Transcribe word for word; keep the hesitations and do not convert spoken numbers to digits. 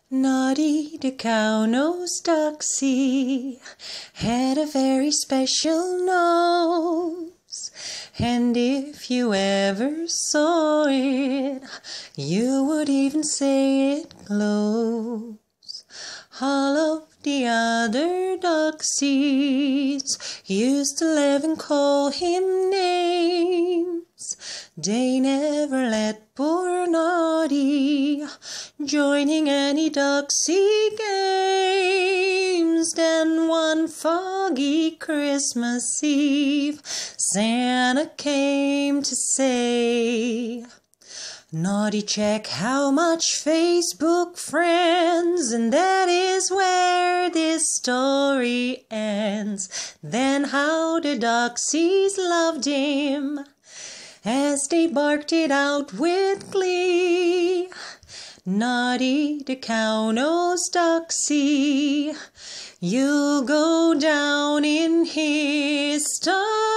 Noddy the cow-nosed Doxie had a very special nose, and if you ever saw it, you would even say it glows. All of the other Doxies used to laugh and call him names. They never let poor Noddy joining any Doxie games. Then one foggy Christmas Eve, Santa came to say, Noddy, check how much Facebook friends, and that is where this story ends. Then how the Doxies loved him as they barked it out with glee. Noddy the cow-nosed Doxie, you'll go down in history.